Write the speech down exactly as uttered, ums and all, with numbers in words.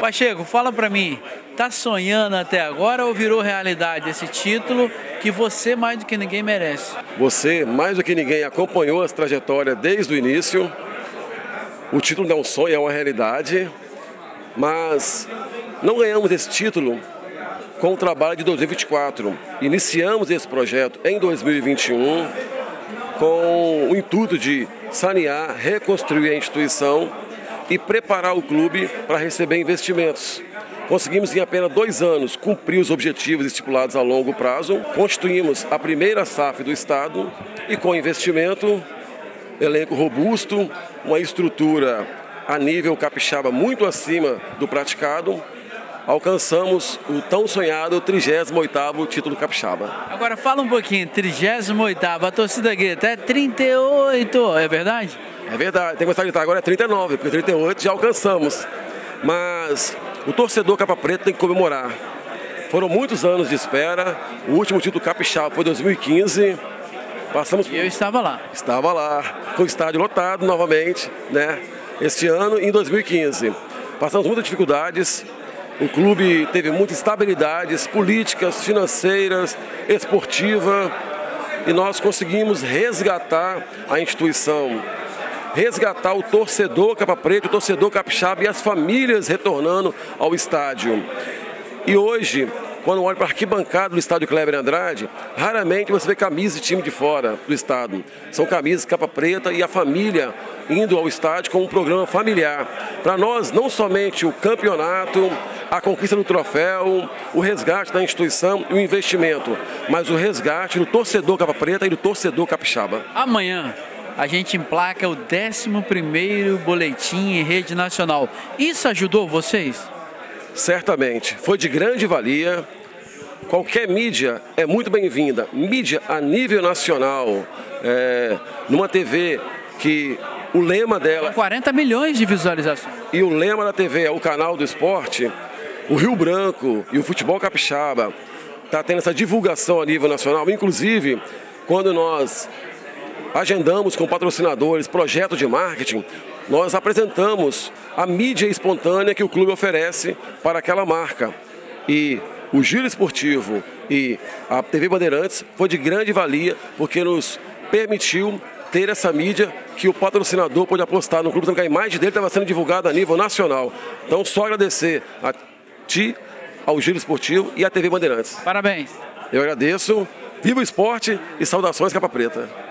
Pacheco, fala pra mim, tá sonhando até agora ou virou realidade esse título que você mais do que ninguém merece? Você, mais do que ninguém, acompanhou essa trajetória desde o início. O título não é um sonho, é uma realidade, mas não ganhamos esse título com o trabalho de dois mil e vinte e quatro. Iniciamos esse projeto em dois mil e vinte e um com o intuito de sanear, reconstruir a instituição e preparar o clube para receber investimentos. Conseguimos em apenas dois anos cumprir os objetivos estipulados a longo prazo, constituímos a primeira S A F do Estado e com investimento, elenco robusto, uma estrutura a nível capixaba muito acima do praticado, alcançamos o tão sonhado trigésimo oitavo título capixaba. Agora fala um pouquinho, trigésimo oitavo, a torcida grita, é trinta e oito, é verdade? É verdade, tem que começar a gritar agora é trinta e nove, porque trinta e oito já alcançamos. Mas o torcedor Capa Preta tem que comemorar. Foram muitos anos de espera, o último título capixaba foi em dois mil e quinze. Passamos... E eu estava lá. Estava lá, com o estádio lotado novamente, né? Este ano em dois mil e quinze. Passamos muitas dificuldades, o clube teve muitas instabilidades políticas, financeiras, esportiva, e nós conseguimos resgatar a instituição, resgatar o torcedor Capa Preta, o torcedor capixaba e as famílias retornando ao estádio. E hoje, quando olho para a arquibancada do estádio Kleber Andrade, raramente você vê camisa de time de fora do estado. São camisas Capa Preta e a família indo ao estádio com um programa familiar. Para nós, não somente o campeonato, a conquista do troféu, o resgate da instituição e o investimento, mas o resgate do torcedor Capa Preta e do torcedor capixaba. Amanhã a gente emplaca o décimo primeiro boletim em rede nacional. Isso ajudou vocês? Certamente, foi de grande valia. Qualquer mídia é muito bem-vinda. Mídia a nível nacional, é, numa T V que o lema dela... São quarenta milhões de visualizações. E o lema da T V é o canal do esporte, o Rio Branco e o futebol capixaba está tendo essa divulgação a nível nacional. Inclusive, quando nós agendamos com patrocinadores projetos de marketing, nós apresentamos a mídia espontânea que o clube oferece para aquela marca. E o Giro Esportivo e a T V Bandeirantes foi de grande valia, porque nos permitiu ter essa mídia que o patrocinador pôde apostar no clube, porque a imagem dele estava sendo divulgada a nível nacional. Então, só agradecer a ti, ao Giro Esportivo e à T V Bandeirantes. Parabéns. Eu agradeço. Viva o esporte e saudações Capa Preta.